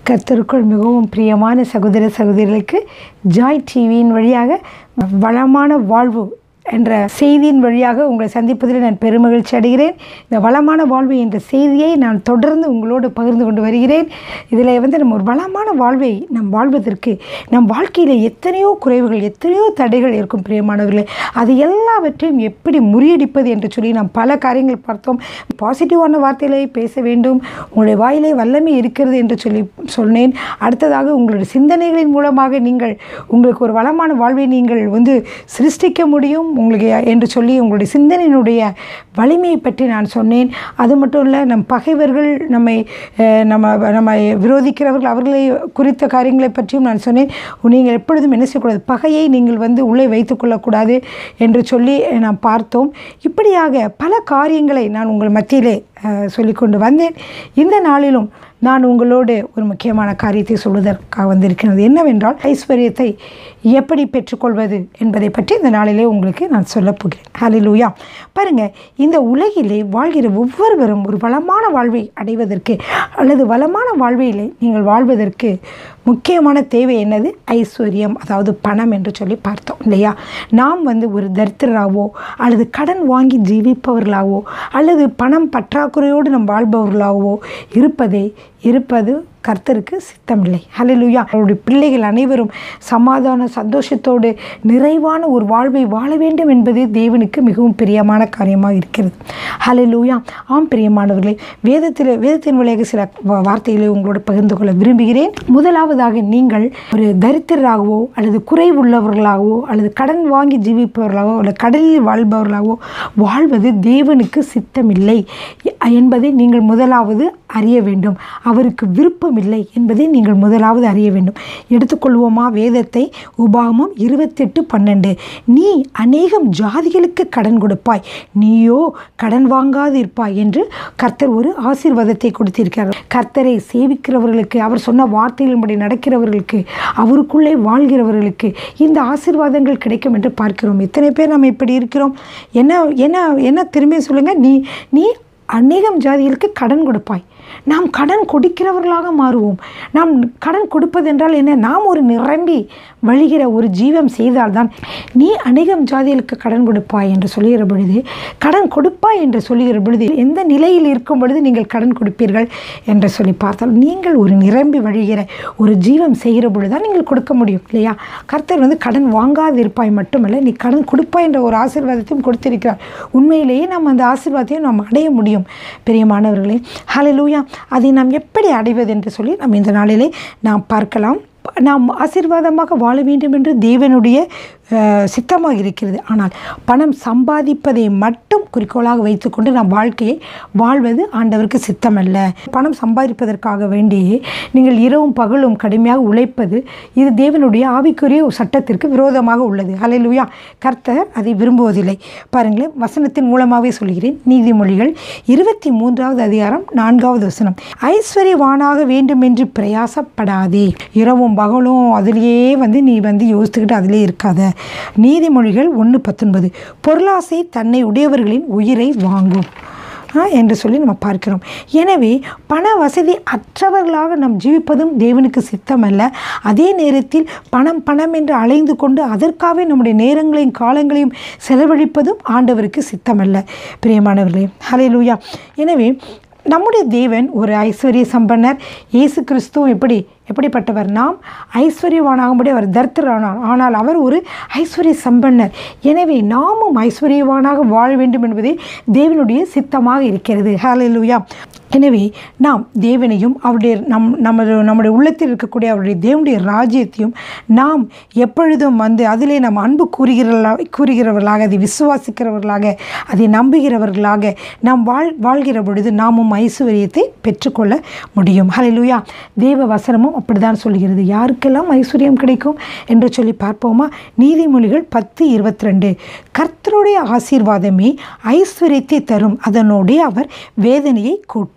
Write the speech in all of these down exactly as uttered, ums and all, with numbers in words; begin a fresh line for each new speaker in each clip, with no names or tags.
கர்த்தருக்குள் மிகவும் பிரியமான சகோதர சகோதரிகளுக்கு ஜாய் டிவியின் வழியாக வளமான வாழ்வு என்ற செய்தியின் வழியாக உங்களை சந்திப்பதில் நான் பெருமகிழ்ச்சி அடைகிறேன். இந்த வளமான வாழ்வு என்ற செய்தியை நான் தொடர்ந்து உங்களோடு பகிர்ந்து கொண்டு வருகிறேன். இதில் வந்து நம்ம ஒரு வளமான வாழ்வை நம் வாழ்வதற்கு நம் வாழ்க்கையில் எத்தனையோ குறைவுகள் எத்தனையோ தடைகள் இருக்கும் பிரியமானவர்களே. அது எல்லாவற்றையும் எப்படி முறியடிப்பது என்று சொல்லி நாம் பல காரியங்கள் பார்த்தோம். பாசிட்டிவான வார்த்தைகளை பேச வேண்டும், உங்களுடைய வாயிலே வல்லமை இருக்கிறது என்று சொல்லி சொன்னேன். அடுத்ததாக உங்களுடைய சிந்தனைகளின் மூலமாக நீங்கள் உங்களுக்கு ஒரு வளமான வாழ்வை நீங்கள் வந்து சிருஷ்டிக்க முடியும் உங்களுக்கு என்று சொல்லி உங்களுடைய சிந்தனையினுடைய வலிமையை பற்றி நான் சொன்னேன். அது மட்டும் இல்லை, நம் பகைவர்கள் நம்மை நம்ம நம்ம விரோதிக்கிறவர்கள் அவர்களை குறித்த காரியங்களை பற்றியும் நான் சொன்னேன். நீங்கள் எப்பொழுதும் என்ன செய்யக்கூடாது, பகையை நீங்கள் வந்து உள்ளே வைத்து கொள்ளக்கூடாது என்று சொல்லி நாம் பார்த்தோம். இப்படியாக பல காரியங்களை நான் உங்கள் மத்தியிலே சொல்லிக்கொண்டு வந்தேன். இந்த நாளிலும் நான் உங்களோடு ஒரு முக்கியமான காரியத்தை சொல்வதற்காக வந்திருக்கிறது. என்னவென்றால், ஐஸ்வர்யத்தை எப்படி பெற்றுக்கொள்வது என்பதை பற்றி இந்த நாளிலே உங்களுக்கு நான் சொல்லப் போகிறேன். ஹல்லேலூயா. பாருங்கள், இந்த உலகிலே வாழ்கிற ஒவ்வொருவரும் ஒரு வளமான வாழ்வை அடைவதற்கு அல்லது வளமான வாழ்வையிலே நீங்கள் வாழ்வதற்கு முக்கியமான தேவை என்னது? ஐஸ்வர்யம், அதாவது பணம் என்று சொல்லி பார்த்தோம் இல்லையா? நாம் வந்து ஒரு தரித்திரராகவோ அல்லது கடன் வாங்கி ஜீவிப்பவர்களாகவோ அல்லது பணம் பற்றாக்குறையோடு நம் வாழ்பவர்களாகவோ இருப்பதே இருப்பது கர்த்தருக்கு சித்தமில்லை. ஹல்லேலூயா. அவருடைய பிள்ளைகள் அனைவரும் சமாதான சந்தோஷத்தோடு நிறைவான ஒரு வாழ்வை வாழ வேண்டும் என்பது தேவனுக்கு மிகவும் பிரியமான காரியமாக இருக்கிறது. ஹல்லேலூயா. ஆம் பிரியமானவர்களே, வேதத்தில் வேதத்தின் வழியாக சில வார்த்தைகளை உங்களோடு பகிர்ந்து கொள்ள விரும்புகிறேன். முதலாவதாக, நீங்கள் ஒரு தரித்திரராகவோ அல்லது குறைவுள்ளவர்களாகவோ அல்லது கடன் வாங்கி ஜீவிப்பவர்களாகவோ அல்லது கடலில் வாழ்பவர்களாகவோ வாழ்வது தேவனுக்கு சித்தமில்லை என்பதை நீங்கள் முதலாவது அறிய வேண்டும். அவருக்கு விருப்பம் இல்லை என்பதை நீங்கள் முதலாவது அறிய வேண்டும். எடுத்துக்கொள்வோமா வேதத்தை? உபாகமம் இருபத்தெட்டு பன்னெண்டு. நீ அநேகம் ஜாதிகளுக்கு கடன் கொடுப்பாய், நீயோ கடன் வாங்காது இருப்பாய் என்று கர்த்தர் ஒரு ஆசீர்வாதத்தை கொடுத்திருக்கிறார். கர்த்தரை சேவிக்கிறவர்களுக்கு, அவர் சொன்ன வார்த்தைகளின்படி நடக்கிறவர்களுக்கு, அவருக்குள்ளே வாழ்கிறவர்களுக்கு இந்த ஆசீர்வாதங்கள் கிடைக்கும் என்று பார்க்கிறோம். எத்தனை பேர் நம்ம இப்படி இருக்கிறோம்? என்ன என்ன என்ன திரும்பி சொல்லுங்கள். நீ நீ அநேகம் ஜாதிகளுக்கு கடன் கொடுப்பாய். நாம் கடன் கொடுக்கிறவர்களாக மாறுவோம். நாம் கடன் கொடுப்பதென்றால் என்ன? நாம் ஒரு நிரம்பி வழிகிற ஒரு ஜீவம் செய்தால்தான். நீ அநேகம் ஜாதிகளுக்கு கடன் கொடுப்பாய் என்று சொல்லுகிற பொழுது, கடன் கொடுப்பாய் என்று சொல்லுகிற பொழுது எந்த நிலையில் இருக்கும் பொழுது நீங்கள் கடன் கொடுப்பீர்கள் என்று சொல்லி பார்த்தால், நீங்கள் ஒரு நிரம்பி வழிகிற ஒரு ஜீவம் செய்கிற பொழுது தான் நீங்கள் கொடுக்க முடியும் இல்லையா? கர்த்தர் வந்து கடன் வாங்காது இருப்பாய் மட்டுமல்ல, நீ கடன் கொடுப்பாய் என்ற ஒரு ஆசீர்வாதத்தையும் கொடுத்திருக்கிறார். உண்மையிலேயே நாம் அந்த ஆசீர்வாதத்தையும் நாம் அடைய முடியும் பிரியமானவர்களே. ஹல்லேலூயா. அதை நாம் எப்படி அடைவது என்று சொல்லி நாம் இந்த நாளிலே நாம் பார்க்கலாம். நாம் ஆசீர்வாதமாக வாழ வேண்டும் என்று தேவனுடைய சித்தமாக இருக்கிறது. ஆனால் பணம் சம்பாதிப்பதை மட்டும் குறிக்கோளாக வைத்துக்கொண்டு நாம் வாழ்க்கையை வாழ்வது ஆண்டவருக்கு சித்தமல்ல. பணம் சம்பாதிப்பதற்காக வேண்டி நீங்கள் இரவும் பகலும் கடுமையாக உழைப்பது இது தேவனுடைய ஆவிக்குரிய சட்டத்திற்கு விரோதமாக உள்ளது. ஹல்லேலூயா. கர்த்தர் அதை விரும்புவதில்லை. பாருங்களேன், வசனத்தின் மூலமாகவே சொல்கிறேன். நீதிமொழிகள் இருபத்தி மூன்றாவது அதிகாரம் நான்காவது வசனம். ஐஸ்வர்யவானாக வேண்டும் என்று பிரயாசப்படாதே, இரவும் பகலும் அதிலேயே வந்து நீ வந்து யோசித்துக்கிட்டு அதிலே இருக்காத. நீதிமொழிகள் ஒன்று பத்தொன்பது. பொருளாசை தன்னை உடையவர்களின் உயிரை வாங்கும் என்று சொல்லி நம்ம பார்க்கிறோம். எனவே பண வசதி அற்றவர்களாக நாம் ஜீவிப்பதும் தேவனுக்கு சித்தமல்ல. அதே நேரத்தில் பணம் பணம் என்று அலைந்து கொண்டு அதற்காகவே நம்முடைய நேரங்களையும் காலங்களையும் செலவழிப்பதும் ஆண்டவருக்கு சித்தமல்ல பிரியமானவர்களே. ஹல்லேலூயா. எனவே நம்முடைய தேவன் ஒரு ஐஸ்வர்ய சம்பன்னர். இயேசு கிறிஸ்துவும் எப்படி எப்படிப்பட்டவர்? நாம் ஐஸ்வர்யவானாகும்படி அவர் தரித்திரரானார், ஆனால் அவர் ஒரு ஐஸ்வர்ய சம்பன்னர். எனவே நாமும் ஐஸ்வர்யவானாக வாழ வேண்டும் என்பதே தேவனுடைய சித்தமாக இருக்கிறது. ஹல்லேலூயா. எனவே நாம் தேவனையும் அவருடைய நம் நமது நம்முடைய உள்ளத்தில் இருக்கக்கூடிய அவருடைய தேவனுடைய ராஜ்யத்தையும் நாம் எப்பொழுதும் வந்து அதிலே நாம் அன்பு கூறுகிறவர்களாக கூறுகிறவர்களாக அதை விசுவாசிக்கிறவர்களாக அதை நம்புகிறவர்களாக நாம் வாழ் வாழ்கிற பொழுது நாமும் ஐஸ்வர்யத்தை பெற்றுக்கொள்ள முடியும். ஹல்லேலூயா. தேவ வசனமும் அப்படிதான் சொல்கிறது. யாருக்கெல்லாம் ஐஸ்வர்யம் கிடைக்கும் என்று சொல்லி பார்ப்போமா? நீதிமொழிகள் பத்து இருபத்தி ரெண்டு. கர்த்தருடைய ஆசீர்வாதமே ஐஸ்வர்யத்தை தரும், அதனோடு அவர் வேதனையை கூட்டார்.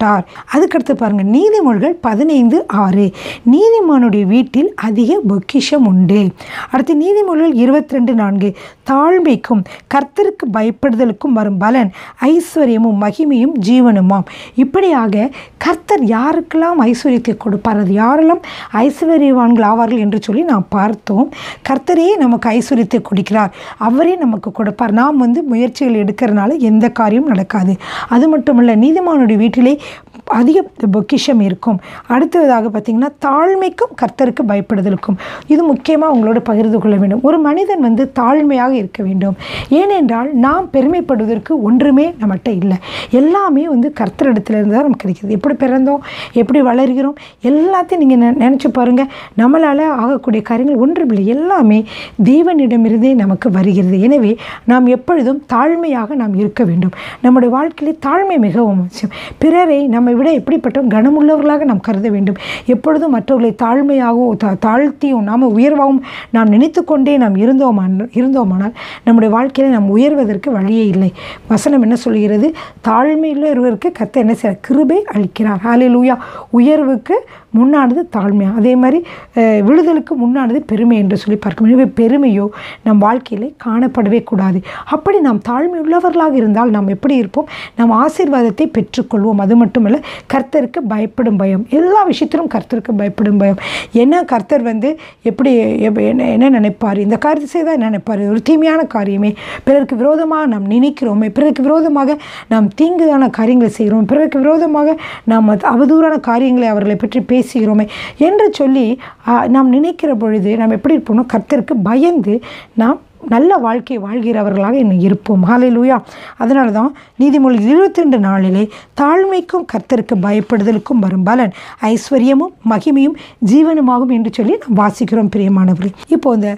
விட்டார். அதுக்கடுத்து பாருங்கள், நீதிமொழிகள் பதினைந்து ஆறு, நீதிமானுடைய வீட்டில் அதிக பொக்கிஷம் உண்டு. அடுத்து நீதிமொழிகள் இருபத்தி ரெண்டு நான்கு, தாழ்மைக்கும் கர்த்தருக்கு பயப்படுதலுக்கும் வரும் பலன் ஐஸ்வர்யமும் மகிமையும் ஜீவனுமாம். இப்படியாக கர்த்தர் யாருக்கெல்லாம் ஐஸ்வர்யத்தை கொடுப்பார், அது யாரெல்லாம் ஐஸ்வர்யவான்கள் ஆவார்கள் என்று சொல்லி நாம் பார்த்தோம். கர்த்தரே நமக்கு ஐஸ்வர்யத்தை கொடுக்கிறார், அவரே நமக்கு கொடுப்பார். நாம் வந்து முயற்சிகள் எடுக்கிறதுனால எந்த காரியம் நடக்காது. அது மட்டுமல்ல, நீதிமானுடைய வீட்டிலே அதிக பொக்கிஷம் இருக்கும். அடுத்ததாக பார்த்திங்கன்னா, தாழ்மைக்கும் கர்த்தருக்கு பயப்படுதலுக்கும், இது முக்கியமாக உங்களோட பகிர்ந்து கொள்ள வேண்டும். ஒரு மனிதன் வந்து தாழ்மையாக இருக்க வேண்டும். ஏனென்றால் நாம் பெருமைப்படுவதற்கு ஒன்றுமே நம்மகிட்ட இல்லை. எல்லாமே வந்து கர்த்தரிடத்திலிருந்து தான் நமக்கு கிடைக்கிது. எப்படி பிறந்தோம், எப்படி வளர்கிறோம், எல்லாத்தையும் நீங்கள் நெ நினச்சி பாருங்கள். நம்மளால் ஆகக்கூடிய காரியங்கள் ஒன்றுமில்லை, எல்லாமே தேவனிடமிருந்தே நமக்கு வருகிறது. எனவே நாம் எப்பொழுதும் தாழ்மையாக நாம் இருக்க வேண்டும். நம்முடைய வாழ்க்கையிலே தாழ்மை மிகவும் அவசியம். பிறரை நம்மை விட எப்படிப்பட்ட கனமுள்ளவர்களாக நாம் கருத வேண்டும். எப்பொழுதும் மற்றவர்களை தாழ்மையாகவும் தா தாழ்த்தியும் நாம் உயர்வாகவும் நாம் நினைத்து கொண்டே நாம் இருந்தோமா இருந்தோமானால் நம்முடைய வாழ்க்கையில் நாம் உயர்வதற்கு வழியே இல்லை. வசனம் என்ன சொல்கிறது? தாழ்மையுள்ளவருக்கு கர்த்தர் என்ன செய்ய கிருபை அளிக்கிறார். ஹல்லேலூயா. உயர்வுக்கு முன்னானது தாழ்மையா, அதே மாதிரி விடுதலுக்கு முன்னானது பெருமை என்று சொல்லி பார்க்கணும். எனவே பெருமையோ நம் வாழ்க்கையில் காணப்படவே கூடாது. அப்படி நாம் தாழ்மை உள்ளவர்களாக இருந்தால் நாம் எப்படி இருப்போம்? நாம் ஆசீர்வாதத்தை பெற்றுக்கொள்வோம். அது மட்டுமல்ல, கர்த்தருக்கு பயப்படும் பயம், எல்லா விஷயத்திலும் கர்த்தருக்கு பயப்படும் பயம். என்ன கர்த்தர் வந்து எப்படி என்ன என்ன நினைப்பார், இந்த காரியத்தை செய்தால் என்ன நினைப்பார், ஒரு தீமையான காரியமே, பிறருக்கு விரோதமாக நாம் நினைக்கிறோமே, பிறருக்கு விரோதமாக நாம் தீங்குதான காரியங்களை செய்கிறோம், பிறருக்கு விரோதமாக நாம் அவதூறான காரியங்களை அவர்களை பற்றி பேசுகிறோமே என்று சொல்லி நாம் நினைக்கிற பொழுது நாம் எப்படி இருப்போம்னா, கர்த்தருக்கு பயந்து நாம் நல்ல வாழ்க்கை வாழ்கிறவர்களாக இன்னும் இருப்போம். ஹல்லேலூயா. அதனால தான் நீதிமொழி இருபத்தி ரெண்டு நாளிலே தாழ்மைக்கும் கர்த்தருக்கு பயப்படுதலுக்கும் வரும் பலன் ஐஸ்வர்யமும் மகிமையும் ஜீவனுமாகும் என்று சொல்லி நாம் வாசிக்கிறோம். பிரியமானவர்களே, இப்போ இந்த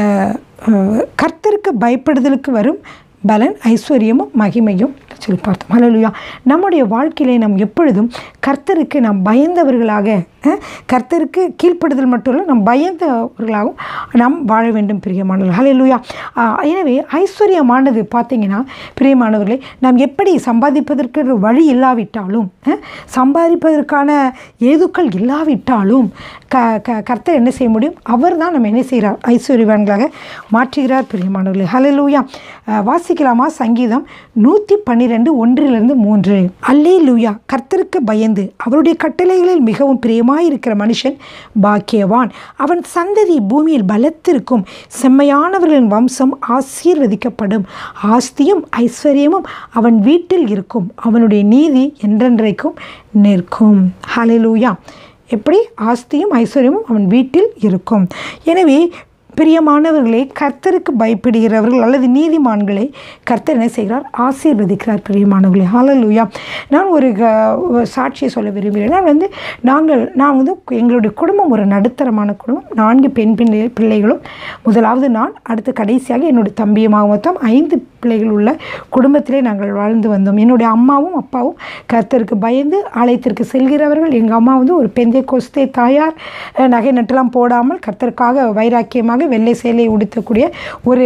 கர்த்தருக்கு பயப்படுதலுக்கு வரும் பலன் ஐஸ்வர்யமும் மகிமையும் சொல்லி பார்த்தோம். ஹல்லேலூயா. நம்முடைய வாழ்க்கையிலே நாம் எப்பொழுதும் கர்த்தருக்கு நாம் பயந்தவர்களாக, கர்த்தருக்கு கீழ்ப்படுதல் மட்டும் இல்லை, நாம் பயந்தவர்களாகவும் நாம் வாழ வேண்டும். பிரியமானவர்கள், ஹல்லேலூயா. எனவே ஐஸ்வர்யமானது பார்த்தீங்கன்னா பிரியமானவர்களே, நாம் எப்படி சம்பாதிப்பதற்கு வழி இல்லாவிட்டாலும், சம்பாதிப்பதற்கான ஏதுக்கள் இல்லாவிட்டாலும் க க கர்த்தர் என்ன செய்ய முடியும்? அவர் தான் நம்ம என்ன செய்கிறார்? ஐஸ்வர்யவான்களாக மாற்றுகிறார். பிரியமானவர்களே, ஹல்லேலூயா. வாசிக்கலாமா? சங்கீதம் நூற்றி பன்னிரெண்டு ஒன்றிலிருந்து மூன்று. அல்லேலூயா. கர்த்தருக்கு பயந்து அவருடைய கட்டளைகளில் மிகவும் பிரியமாயிருக்கிற மனுஷன் பாக்கியவான். அவன் சந்ததி பூமியில் பலத்திற்கும், செம்மையானவர்களின் வம்சம் ஆசீர்வதிக்கப்படும். ஆஸ்தியும் ஐஸ்வர்யமும் அவன் வீட்டில் இருக்கும், அவனுடைய நீதி என்றென்றைக்கும் நிற்கும். ஹல்லேலூயா. எப்படி? ஆஸ்தியும் ஐஸ்வர்யமும் அவன் வீட்டில் இருக்கும். எனவே பிரியமானவர்களே, கர்த்தருக்கு பயப்படுகிறவர்கள் அல்லது நீதிமான்களை கர்த்தர் என்ன செய்கிறார்? ஆசீர்வதிக்கிறார். பிரியமானவர்களே, ஹல்லேலூயா. நான் ஒரு சாட்சியை சொல்ல விரும்புகிறேன். நான் வந்து நாங்கள் நான் வந்து எங்களுடைய குடும்பம் ஒரு நடுத்தரமான குடும்பம். நான்கு பெண் பிள்ளை பிள்ளைகளும் முதலாவது நான், அடுத்து கடைசியாக என்னுடைய தம்பியுமாக மொத்தம் ஐந்து பிள்ளைகள் உள்ள குடும்பத்திலே நாங்கள் வாழ்ந்து வந்தோம். என்னுடைய அம்மாவும் அப்பாவும் கர்த்தருக்கு பயந்து ஆலயத்திற்கு செல்கிறவர்கள். எங்கள் அம்மா வந்து ஒரு பெந்தை கோஸ்தே தாயார், நகை நட்டெல்லாம் போடாமல் கர்த்தருக்காக வைராக்கியமாக வெள்ளை சேலை உடுத்தக்கூடிய ஒரு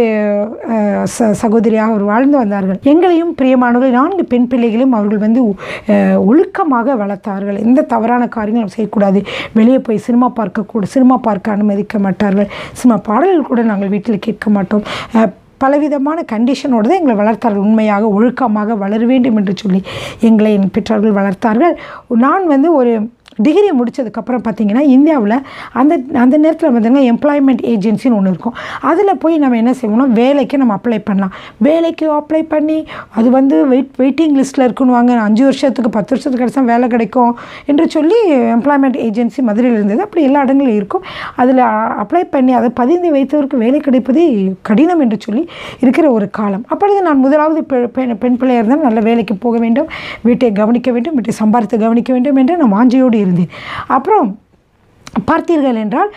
ச சகோதரியாக அவர் வாழ்ந்து வந்தார்கள். எங்களையும் பிரியமானவர்கள் நான்கு பெண் பிள்ளைகளையும் அவர்கள் வந்து ஒழுக்கமாக வளர்த்தார்கள். எந்த தவறான காரியங்களும் செய்யக்கூடாது, வெளியே போய் சினிமா பார்க்கக்கூட சினிமா பார்க்க அனுமதிக்க மாட்டார்கள், சினிமா பாடல்கள் கூட நாங்கள் வீட்டில் கேட்க மாட்டோம். பலவிதமான கண்டிஷனோடு தான் எங்களை வளர்த்தார்கள். உண்மையாக ஒழுக்கமாக வளர வேண்டும் என்று சொல்லி எங்களை என் பெற்றோர்கள் வளர்த்தார்கள். நான் வந்து ஒரு டிகிரி முடித்ததுக்கப்புறம் பார்த்திங்கன்னா இந்தியாவில் அந்த அந்த நேரத்தில் பார்த்திங்கன்னா எம்ப்ளாய்மெண்ட் ஏஜென்சின்னு ஒன்று இருக்கும். அதில் போய் நம்ம என்ன செய்வோம்னா வேலைக்கு நம்ம அப்ளை பண்ணலாம். வேலைக்கு அப்ளை பண்ணி அது வந்து வெயிட் வெயிட்டிங் லிஸ்ட்டில் இருக்குன்னுவாங்க. அஞ்சு வருஷத்துக்கு பத்து வருஷத்துக்கு கிடச்சா வேலை கிடைக்கும் என்று சொல்லி எம்ப்ளாய்மெண்ட் ஏஜென்சி மதுரையில் இருந்தது. அப்படி எல்லா இடங்களும் இருக்கும். அதில் அப்ளை பண்ணி அதை பதிந்து வைத்தவருக்கு வேலை கிடைப்பதே கடினம் என்று சொல்லி இருக்கிற ஒரு காலம். அப்பொழுது நான் முதலாவது பெண் பெண் பிள்ளையாக இருந்தால் நல்ல வேலைக்கு போக வேண்டும், வீட்டை கவனிக்க வேண்டும், வீட்டை சம்பாதித்து கவனிக்க வேண்டும் என்று நான் வாஞ்சையோடு இருந்தேன். அப்புறம் பார்த்தீர்கள் என்றால்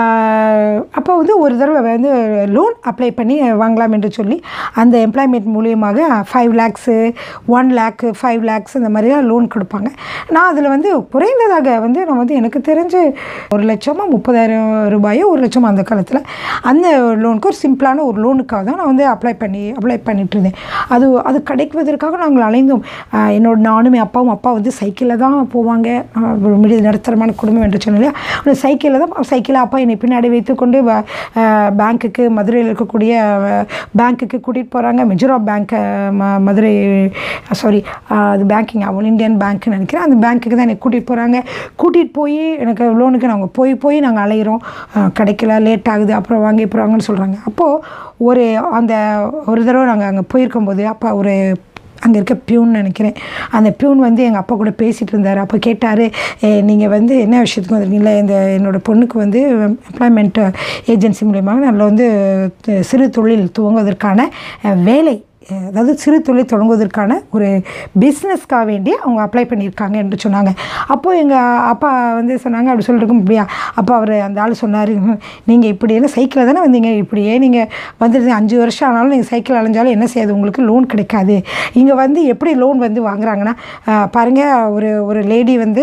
அப்போ வந்து ஒரு தடவை வந்து லோன் அப்ளை பண்ணி வாங்கலாம் என்று சொல்லி அந்த எம்ப்ளாய்மெண்ட் மூலியமாக five lakhs one lakh five lakhs இந்த மாதிரிலாம் லோன் கொடுப்பாங்க. நான் அதில் வந்து குறைந்ததாக வந்து நான் வந்து எனக்கு தெரிஞ்சு ஒரு லட்சமாக முப்பதாயிரம் ரூபாயோ ஒரு லட்சமாக அந்த காலத்தில் அந்த லோனுக்கு ஒரு சிம்பிளான ஒரு லோனுக்காக தான் நான் வந்து அப்ளை பண்ணி அப்ளை பண்ணிட்டு இருந்தேன். அது அது கிடைக்குவதற்காக நாங்கள் அலைந்தோம். என்னோட நானும் அப்பாவும் அப்பா வந்து சைக்கிளில் தான் போவாங்க. மிடில் நடுத்தரமான குடும்பம் என்று சொன்னாலே சைக்கிளில் தான் சைக்கிளில் அப்பா என்னை பின்னாடி வைத்துக்கொண்டு பேங்க்குக்கு மதுரையில் இருக்கக்கூடிய பேங்க்குக்கு கூட்டிகிட்டு போகிறாங்க. மெஜூரா பேங்க் ம மதுரை சாரி அது பேங்கிங் ஆல் இண்டியன் பேங்க்னு நினைக்கிறேன். அந்த பேங்க்குக்கு தான் என்னை கூட்டிகிட்டு போகிறாங்க. கூட்டிகிட்டு போய் எனக்கு லோனுக்கு நாங்கள் போய் போய் நாங்கள் அலைகிறோம். கிடைக்கல, லேட் ஆகுது, அப்புறம் வாங்கி போகிறாங்கன்னு சொல்கிறாங்க. அப்போது ஒரு அந்த ஒரு தடவை நாங்கள் அங்கே போயிருக்கும்போது அப்பா ஒரு அங்கே இருக்க பியூன் நினைக்கிறேன், அந்த பியூன் வந்து எங்கள் அப்பா கூட பேசிகிட்டு இருந்தார். அப்போ கேட்டார், நீங்கள் வந்து என்ன விஷயத்துக்கு வந்துருக்கீங்களா? இந்த என்னோடய பொண்ணுக்கு வந்து எம்ப்ளாய்மெண்ட் ஏஜென்சி மூலியமாக நல்ல வந்து சிறு தொழில் துவங்குவதற்கான வேலை, அதாவது சிறு தொழில் தொடங்குவதற்கான ஒரு பிஸ்னஸ்க்காக வேண்டி அவங்க அப்ளை பண்ணியிருக்காங்க என்று சொன்னாங்க. அப்போது எங்கள் அப்பா வந்து சொன்னாங்க, அப்படி சொல்லிருக்கோம் அப்படியா? அப்போ அவர் அந்த ஆள் சொன்னார், நீங்கள் இப்படியெல்லாம் சைக்கிளில் தானே வந்தீங்க, இப்படியே நீங்கள் வந்துட்டு அஞ்சு வருஷம் ஆனாலும் நீங்கள் சைக்கிள் அலைஞ்சாலும் என்ன செய்யாது, உங்களுக்கு லோன் கிடைக்காது. இங்கே வந்து எப்படி லோன் வந்து வாங்குறாங்கன்னா பாருங்கள், ஒரு ஒரு லேடி வந்து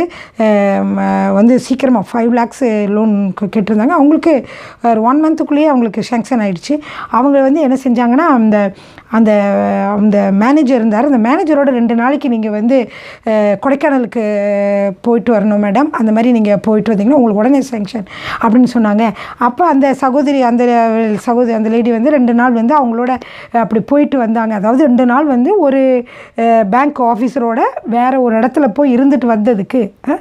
வந்து சீக்கிரமாக ஃபைவ் லேக்ஸ் லோன் கேட்டிருந்தாங்க. அவங்களுக்கு ஒரு ஒன் மந்த்துக்குள்ளேயே அவங்களுக்கு சேங்ஷன் ஆகிடுச்சு. அவங்க வந்து என்ன செஞ்சாங்கன்னா அந்த அந்த அந்த மேனேஜர் இருந்தார். அந்த மேனேஜரோட ரெண்டு நாளைக்கு நீங்கள் வந்து கொடைக்கானலுக்கு போயிட்டு வரணும் மேடம், அந்த மாதிரி நீங்கள் போயிட்டு வந்தீங்கன்னா உங்களுக்கு உடனே சேங்ஷன் அப்படின்னு சொன்னாங்க. அப்போ அந்த சகோதரி அந்த சகோதரி அந்த லேடி வந்து ரெண்டு நாள் வந்து அவங்களோட அப்படி போயிட்டு வந்தாங்க. அதாவது ரெண்டு நாள் வந்து ஒரு பேங்க் ஆஃபீஸரோட வேறு ஒரு இடத்துல போய் இருந்துட்டு வந்ததுக்கு,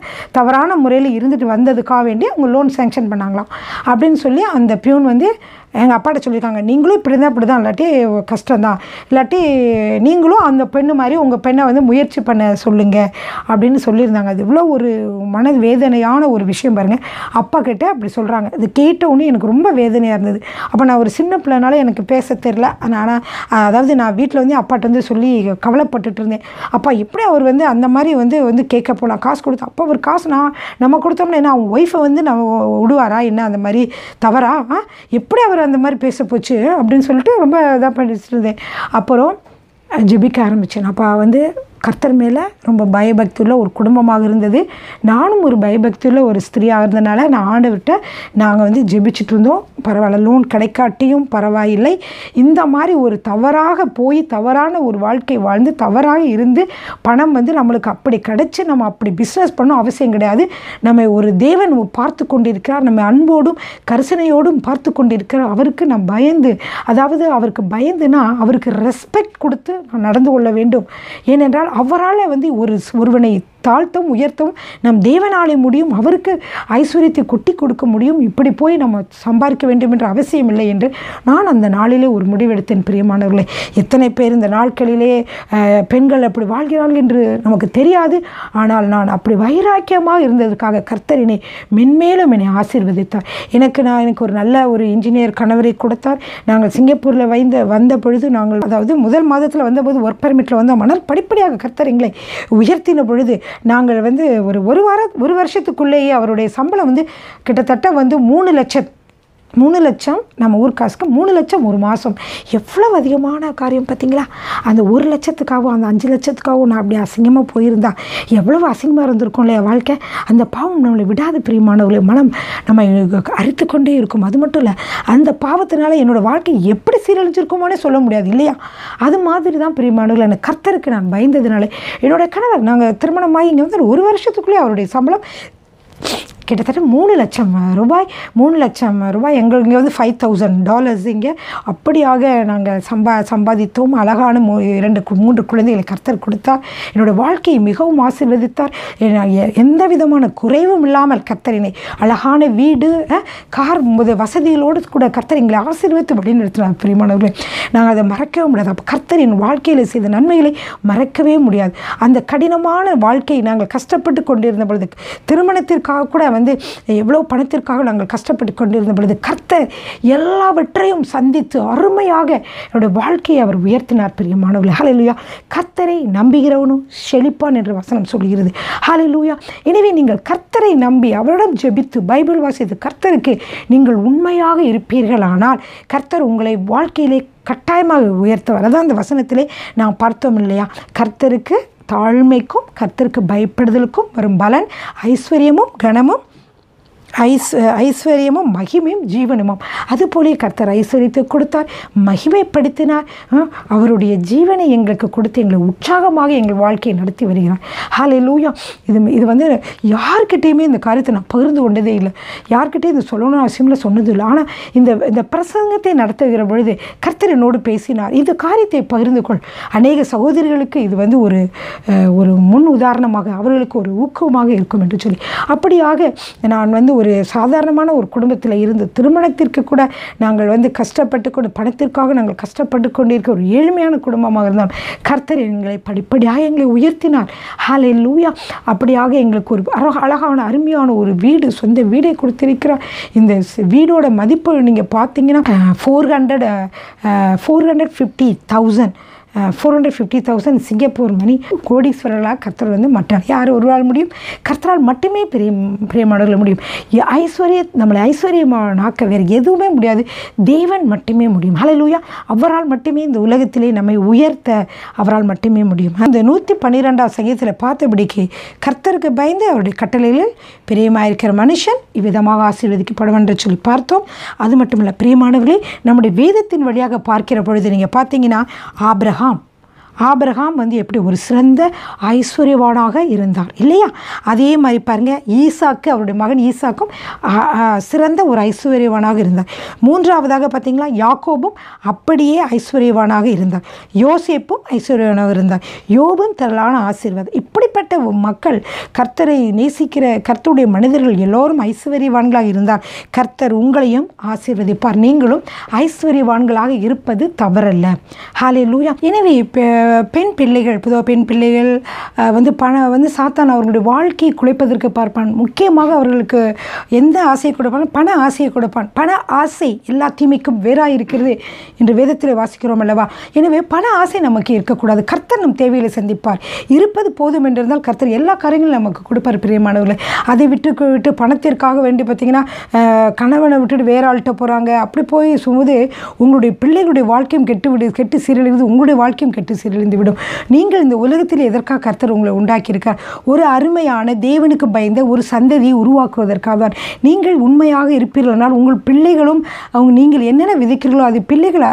தவறான முறையில் இருந்துட்டு வந்ததுக்காக வேண்டி அவங்க லோன் சேங்ஷன் பண்ணாங்களாம் அப்படின்னு சொல்லி அந்த பியூன் வந்து எங்கள் அப்பாட்ட சொல்லியிருக்காங்க. நீங்களும் இப்படி தான் இப்படி தான் இல்லாட்டி கஷ்டம்தான், இல்லாட்டி நீங்களும் அந்த பெண்ணு மாதிரி உங்கள் பெண்ணை வந்து முயற்சி பண்ண சொல்லுங்கள் அப்படின்னு சொல்லியிருந்தாங்க. அது இவ்வளோ ஒரு மன வேதனையான ஒரு விஷயம் பாருங்கள். அப்பா கிட்டே அப்படி சொல்கிறாங்க. அது கேட்டவுடனே எனக்கு ரொம்ப வேதனையாக இருந்தது. அப்போ நான் ஒரு சின்ன பிள்ளைனால எனக்கு பேச தெரில. ஆனால் அதாவது நான் வீட்டில் வந்து அப்பாட்ட வந்து சொல்லி கவலைப்பட்டுட்டு இருந்தேன். அப்பா எப்படி அவர் வந்து அந்த மாதிரி வந்து வந்து கேட்க போகலாம், காசு கொடுத்து அப்போ ஒரு காசு நான் நம்ம கொடுத்தோம்னா என்ன அவங்க ஒய்ஃபை வந்து நம்ம விடுவாரா என்ன, அந்த மாதிரி தவறா, எப்படி அவர் அந்த மாதிரி பேச போச்சு அப்படின்னு சொல்லிட்டு ரொம்ப இதாக பண்ணிட்டு இருந்தேன். அப்புறம் ஜெபிக்க ஆரம்பித்தேன். அப்போ வந்து கர்த்தர் மேலே ரொம்ப பயபக்தியுள்ள ஒரு குடும்பமாக இருந்தது. நானும் ஒரு பயபக்தியுள்ள ஒரு ஸ்திரீயாக இருந்தனால நான் ஆண்டவர்கிட்ட நாங்கள் வந்து ஜெபிச்சுட்டு இருந்தோம். பரவாயில்ல, லோன் கிடைக்காட்டியும் பரவாயில்லை, இந்த மாதிரி ஒரு தவறாக போய் தவறான ஒரு வாழ்க்கை வாழ்ந்து தவறாக இருந்து பணம் வந்து நம்மளுக்கு அப்படி கிடச்சி நம்ம அப்படி பிஸ்னஸ் பண்ணணும் அவசியம் கிடையாது. நம்ம ஒரு தேவன் பார்த்து கொண்டிருக்கிறார், நம்ம அன்போடும் கரிசனையோடும் பார்த்து கொண்டிருக்கிறார். அவருக்கு நான் பயந்து, அதாவது அவருக்கு பயந்துனா அவருக்கு ரெஸ்பெக்ட் கொடுத்து நான் நடந்து கொள்ள வேண்டும். ஏனென்றால் அவரால் வந்து ஒரு ஒருவனை தாழ்த்தவும் உயர்த்தவும் நம் தேவனாலே முடியும். அவருக்கு ஐஸ்வர்யத்தை கொட்டி கொடுக்க முடியும். இப்படி போய் நம்ம சம்பாதிக்க வேண்டும் என்ற அவசியம் இல்லை என்று நான் அந்த நாளிலே ஒரு முடிவெடுத்தேன். பிரியமானவர்களே, எத்தனை பேர் இந்த நாட்களிலே பெண்கள் அப்படி வாழ்கிறார்கள் என்று நமக்கு தெரியாது. ஆனால் நான் அப்படி வைராக்கியமாக இருந்ததற்காக கர்த்தரினை மென்மேலும் என்னை ஆசீர்வதித்தார். எனக்கு நான் எனக்கு ஒரு நல்ல ஒரு இன்ஜினியர் கணவரை கொடுத்தார். நாங்கள் சிங்கப்பூரில் வைந்த வந்த பொழுது நாங்கள் அதாவது முதல் மாதத்தில் வந்தபோது ஒர்க் பர்மிட்டில் வந்தோம். ஆனால் படிப்படியாக கர்த்தர் எங்களை உயர்த்தின பொழுது நாங்கள் வந்து ஒரு ஒரு வாரம் ஒரு வருஷத்துக்குள்ளேயே அவருடைய சம்பளம் வந்து கிட்டத்தட்ட வந்து மூணு லட்சம் மூணு லட்சம் நம்ம ஊர் காசுக்கு மூணு லட்சம் ஒரு மாதம். எவ்வளோ அதிகமான காரியம் பார்த்தீங்களா? அந்த ஒரு லட்சத்துக்காகவும் அந்த அஞ்சு லட்சத்துக்காகவும் நான் அப்படி அசிங்கமாக போயிருந்தா எவ்வளோ அசிங்கமாக இருந்திருக்கும் இல்லையா வாழ்க்கை. அந்த பாவம் நம்மளை விடாது பிரியமானவர்களே, மனம் நம்ம அரித்து கொண்டே இருக்கும். அது மட்டும் இல்லை, அந்த பாவத்தினால என்னோடய வாழ்க்கை எப்படி சீரழிஞ்சிருக்குமோனே சொல்ல முடியாது இல்லையா? அது மாதிரி தான் பிரியமானவர்கள். எனக்கு கர்த்தருக்கு நான் பயந்ததுனால என்னோடய கணவர் நாங்கள் திருமணமாகி இங்கே வந்து ஒரு வருஷத்துக்குள்ளேயே அவருடைய சம்பளம் கிட்டத்தட்ட மூணு லட்சம் ரூபாய் மூணு லட்சம் ரூபாய் எங்கள் இங்கே வந்து ஃபைவ் தௌசண்ட் டாலர்ஸ் இங்கே அப்படியாக நாங்கள் சம்பா சம்பாதித்தோம். அழகான மூ இரண்டு மூன்று குழந்தைகளை கர்த்தர் கொடுத்தார். என்னோடய வாழ்க்கையை மிகவும் ஆசீர்வதித்தார். எந்த விதமான குறைவும் இல்லாமல் கர்த்தரினை அழகான வீடு கார் வசதிகளோடு கூட கர்த்தர் எங்களை ஆசீர்வதித்து அப்படின்னு எடுத்துனார். பிரியமானவர்களே, நாங்கள் அதை மறக்கவே முடியாது. அப்போ கர்த்தரின் வாழ்க்கையில் செய்த நன்மைகளை மறக்கவே முடியாது. அந்த கடினமான வாழ்க்கையை நாங்கள் கஷ்டப்பட்டு கொண்டிருந்த பொழுது திருமணத்திற்காக கூட வந்து எவ்வளோ பணத்திற்காக நாங்கள் கஷ்டப்பட்டு கொண்டிருந்த பொழுது கர்த்தர் எல்லாவற்றையும் சந்தித்து அருமையாக என்னுடைய வாழ்க்கையை அவர் உயர்த்தினார். பிரியமானவர்களே, ஹல்லேலூயா. கர்த்தரை நம்புகிறவனும் செழிப்பான் என்று வசனம் சொல்கிறது. ஹல்லேலூயா. எனவே நீங்கள் கர்த்தரை நம்பி அவரிடம் ஜெபித்து பைபிள் வாசித்து கர்த்தருக்கு நீங்கள் உண்மையாக இருப்பீர்களானால் கர்த்தர் உங்களை வாழ்க்கையிலே கட்டாயமாக உயர்த்துவார். அதான் அந்த வசனத்திலே நாம் பார்த்தோம் இல்லையா? கர்த்தருக்கு தாழ்மைக்கும் கர்த்தருக்கு பயப்படுதலுக்கும் வரும் பலன் ஐஸ்வர்யமும் கனமும் ஐஸ் ஐஸ்வர்யமும் மகிமையும் ஜீவனமும். அதுபோலே கர்த்தர் ஐஸ்வர்யத்தை கொடுத்தார், மகிமைப்படுத்தினார். அவருடைய ஜீவனை எங்களுக்கு கொடுத்து எங்களை உற்சாகமாக எங்கள் வாழ்க்கையை நடத்தி வருகிறார். ஹல்லேலூயா. இது இது வந்து யார்கிட்டையுமே இந்த காரியத்தை நான் பகிர்ந்து கொண்டதே இல்லை, யார்கிட்டையும் இது சொல்லணும்னு அவசியமில்லை, சொன்னது இல்லை. ஆனால் இந்த இந்த பிரசங்கத்தை நடத்துகிற பொழுது கர்த்தர் என்னோடு பேசினார். இந்த காரியத்தை பகிர்ந்து கொள். அநேக சகோதரிகளுக்கு இது வந்து ஒரு ஒரு முன் உதாரணமாக அவர்களுக்கு ஒரு ஊக்கமாக இருக்கும் என்று சொல்லி, அப்படியாக நான் வந்து ஒரு சாதாரணமான ஒரு குடும்பத்தில் இருந்து திருமணத்திற்கு கூட நாங்கள் வந்து கஷ்டப்பட்டு கொண்டு பணத்திற்காக நாங்கள் கஷ்டப்பட்டு கொண்டிருக்க ஒரு ஏழ்மையான குடும்பமாக இருந்தாலும் கர்த்தர் எங்களை படிப்படியாக எங்களை உயர்த்தினார். ஹல்லேலூயா. அப்படியாக எங்களுக்கு ஒரு அழகான அருமையான ஒரு வீடு, சொந்த வீடை கொடுத்திருக்கிறார். இந்த வீடோட மதிப்பு நீங்கள் பார்த்தீங்கன்னா four hundred four hundred fifty thousand four hundred fifty thousand Singapore money. கோடீஸ்வரர்களாக கர்த்தர் வந்து மற்றால் யார் ஒருவாள் முடியும்? கர்த்தரால் மட்டுமே பெரிய பிரியமானவர்கள் முடியும். ஐஸ்வர்ய நம்மளை ஐஸ்வர்யமானாக்க வேறு எதுவுமே முடியாது, தேவன் மட்டுமே முடியும். ஹல்லேலூயா. அவரால் மட்டுமே இந்த உலகத்திலே நம்மை உயர்த்த அவரால் மட்டுமே முடியும். அந்த நூற்றி பன்னிரெண்டாம் சங்கீதத்தில் பார்த்தபடிக்கு கர்த்தருக்கு பயந்து அவருடைய கட்டளைகளில் பிரியமாயிருக்கிற மனுஷன் இவ்விதமாக ஆசீர்வதிக்கப்படும் என்று சொல்லி பார்த்தோம். அது மட்டுமல்ல பிரியமானவர்களே, நம்முடைய வேதத்தின் வழியாக பார்க்கிற பொழுது நீங்கள் பார்த்தீங்கன்னா ஆபிரகாம் ஆபிரகாம் வந்து எப்படி ஒரு சிறந்த ஐஸ்வர்யவானாக இருந்தார் இல்லையா? அதே மாதிரி பாருங்கள், ஈசாக்கு அவருடைய மகன் ஈசாக்கும் சிறந்த ஒரு ஐஸ்வர்யவானாக இருந்தார். மூன்றாவதாக பார்த்தீங்களா யாக்கோபும் அப்படியே ஐஸ்வர்யவானாக இருந்தார். யோசேப்பும் ஐஸ்வர்யவானாக இருந்தார். யோபும் திரளான ஆசீர்வாதம். இப்படிப்பட்ட மக்கள் கர்த்தரை நேசிக்கிற கர்த்தருடைய மனிதர்கள் எல்லோரும் ஐஸ்வர்யவான்களாக இருந்தார். கர்த்தர் உங்களையும் ஆசீர்வதிப்பார். நீங்களும் ஐஸ்வர்யவான்களாக இருப்பது தவறல்ல. ஹல்லேலூயா. எனவே இப்போ பெண் பிள்ளைகள் பொதுவாக பெண் பிள்ளைகள் வந்து பண வந்து சாத்தான் அவர்களுடைய வாழ்க்கையை குலைப்பதற்கு பார்ப்பான். முக்கியமாக அவர்களுக்கு எந்த ஆசையை கொடுப்பான்? பண ஆசையை கொடுப்பான். பண ஆசை எல்லா தீமைக்கும் வேறாக இருக்கிறது என்று வேதத்தில் வாசிக்கிறோம் அல்லவா? எனவே பண ஆசை நமக்கு இருக்கக்கூடாது. கர்த்தர் நம் தேவைகளை சந்திப்பார். இருப்பது போதும் என்றிருந்தால் கர்த்தர் எல்லா காரியங்களும் நமக்கு கொடுப்பார். பிரியமானவர்களே, அதை விட்டு விட்டு பணத்திற்காக வேண்டி பார்த்தீங்கன்னா கணவனை விட்டுட்டு வேற ஆள்கிட்ட போகிறாங்க. அப்படி போய் சுமது உங்களுடைய பிள்ளைகளுடைய வாழ்க்கையும் கெட்டு விடு கெட்டு சீரழிந்து உங்களுடைய வாழ்க்கையும் கெட்டு சீரழிந்து விடும். நீங்கள் இந்த உலகத்தில் எதற்காக கர்த்தர் உங்களை உண்டாக்கியிருக்கார்? ஒரு அருமையான தேவனுக்கு பயந்த ஒரு சந்ததியை உருவாக்குவதற்காக தான். நீங்கள் உண்மையாக இருப்பீர்களானால் உங்கள் பிள்ளைகளும் அவங்க நீங்கள் என்னென்ன விதைக்கிறீர்களோ அது பிள்ளைகளை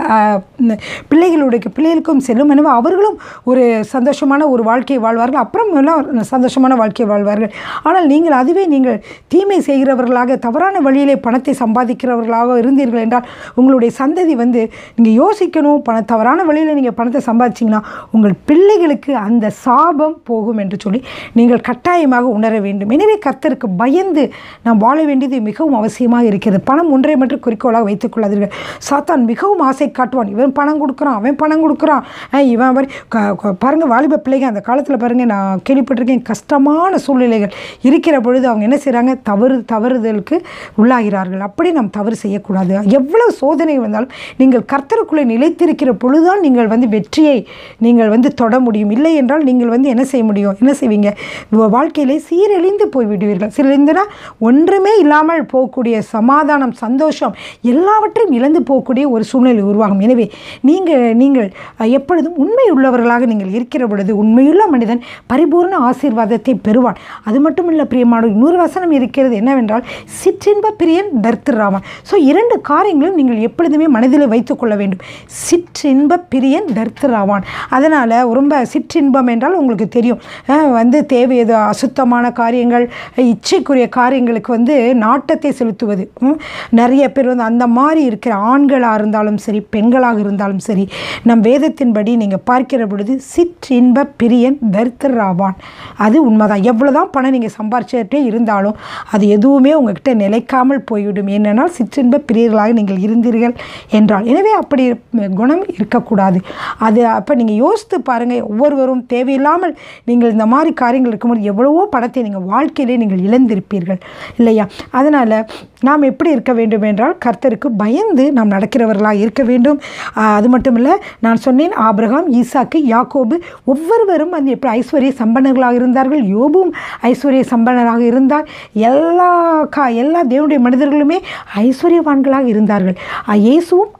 பிள்ளைகளுடைய பிள்ளைகளுக்கும் செல்லும். எனவே அவர்களும் ஒரு சந்தோஷமான ஒரு வாழ்க்கையை வாழ்வார்கள், அப்புறம் எல்லாம் சந்தோஷமான வாழ்க்கையை வாழ்வார்கள். ஆனால் நீங்கள் அதுவே நீங்கள் தீமை செய்கிறவர்களாக தவறான வழியிலே பணத்தை சம்பாதிக்கிறவர்களாக இருந்தீர்கள் என்றால் உங்களுடைய சந்ததி வந்து நீங்கள் யோசிக்கணும். பண தவறான வழியில் நீங்கள் பணத்தை சம்பாதிச்சிங்கன்னா உங்கள் பிள்ளைகளுக்கு அந்த சாபம் போகும் என்று சொல்லி நீங்கள் கட்டாயமாக உணர வேண்டும். எனவே கர்த்தருக்கு பயந்து நாம் வாழ வேண்டியது மிகவும் அவசியமாக இருக்கிறது. பணம் ஒன்றை மட்டும் குறிக்கோளாக வைத்துக் கொள்ளாதீர்கள். சாத்தான் மிகவும் ஆசை காட்டுவான். இவன் பணம் கொடுக்குறான், அவன் பணம் கொடுக்குறான், இவன் மாதிரி பாருங்கள் வாலிப பிள்ளைங்க அந்த காலத்தில் பாருங்கள், நான் கேள்விப்பட்டிருக்கேன், கஷ்டமான சூழ்நிலைகள் இருக்கிற பொழுது அவங்க என்ன செய்கிறாங்க? தவறு தவறுதலுக்கு உள்ளாகிறார்கள். அப்படி நாம் தவறு செய்யக்கூடாது. எவ்வளவு சோதனை வந்தாலும் நீங்கள் கர்த்தருக்குள்ளே நிலைத்திருக்கிற பொழுதுதான் நீங்கள் வந்து வெற்றியை நீங்கள் வந்து தொட முடியும். இல்லை என்றால் நீங்கள் வந்து என்ன செய்ய முடியும்? என்ன செய்வீங்க? வாழ்க்கையிலே சீரழிந்து போய்விடுவீர்கள். சீரழிந்துனா ஒன்றுமே இல்லாமல் போகக்கூடிய சமாதானம், சந்தோஷம் எல்லாவற்றையும் இழந்து போகக்கூடிய ஒரு சூழ்நிலை உருவாகும். எனவே நீங்கள் நீங்கள் எப்பொழுதும் உண்மை உள்ளவர்களாக நீங்கள் இருக்கிற பொழுது உண்மையுள்ள மனிதன் பரிபூர்ண ஆசீர்வாதத்தை பெறுவான். அது மட்டும் இல்லை பிரியமான இன்னொரு வசனம் இருக்கிறது என்னவென்றால் சிற்றின்ப பிரியன் தர்த்திராவான். ஸோ இரண்டு காரியங்களும் நீங்கள் எப்பொழுதுமே மனதில் வைத்துக் கொள்ள வேண்டும். சிற்றின்ப பிரியன் தர்த்திராவான். அதனால் ரொம்ப சிற்றின்பம் என்றால் உங்களுக்கு தெரியும், வந்து தேவை ஏதோ அசுத்தமான காரியங்கள் இச்சைக்குரிய காரியங்களுக்கு வந்து நாட்டத்தை செலுத்துவது. நிறைய பேர் வந்து அந்த மாதிரி இருக்கிற ஆண்களாக இருந்தாலும் சரி பெண்களாக இருந்தாலும் சரி நம் வேதத்தின்படி நீங்கள் பார்க்கிற பொழுது சிற்றின்ப பிரியன் தரித்திராவான். அது உண்மைதான். எவ்வளோதான் பணம் நீங்கள் சம்பாரிச்சிட்டே இருந்தாலும் அது எதுவுமே உங்கள்கிட்ட நிலைக்காமல் போய்விடும். ஏனென்றால் சிற்றின்ப பிரியர்களாக நீங்கள் இருந்தீர்கள் என்றால். எனவே அப்படி குணம் இருக்கக்கூடாது. அது அப்போ நீங்கள் யோசித்து பாருங்கள். ஒவ்வொருவரும் தேவையில்லாமல் நீங்கள் இந்த மாதிரி காரியங்கள் இருக்கும்போது எவ்வளவோ பணத்தை நீங்கள் வாழ்க்கையிலே நீங்கள் இழந்திருப்பீர்கள் இல்லையா? அதனால் நாம் எப்படி இருக்க வேண்டும் என்றால் கர்த்தருக்கு பயந்து நாம் நடக்கிறவர்களாக இருக்க வேண்டும். அது மட்டும் இல்லை, நான் சொன்னேன் ஆபிரகாம், ஈசாக்கு, யாக்கோபு ஒவ்வொருவரும் வந்து எப்படி ஐஸ்வர்ய சம்பன்னர்களாக இருந்தார்கள். யோபும் ஐஸ்வர்ய சம்பன்னராக இருந்தார். எல்லா கா எல்லா தேவனுடைய மனிதர்களுமே ஐஸ்வர்யவான்களாக இருந்தார்கள். இயேசுவும்